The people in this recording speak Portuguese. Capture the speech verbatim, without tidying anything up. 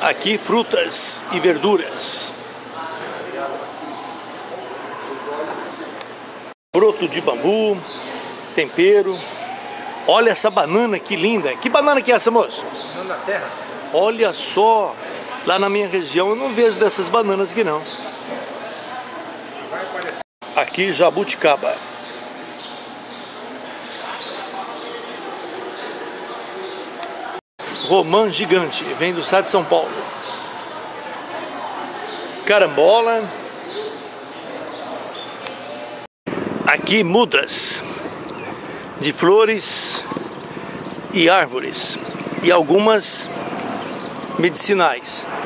Aqui frutas e verduras. Broto de bambu, tempero. Olha essa banana que linda. Que banana que é essa, moço? Banana da terra. Olha só. Lá na minha região eu não vejo dessas bananas aqui não. Aqui jabuticaba. Romã gigante, vem do estado de São Paulo. Carambola. Aqui mudas de flores e árvores e algumas medicinais.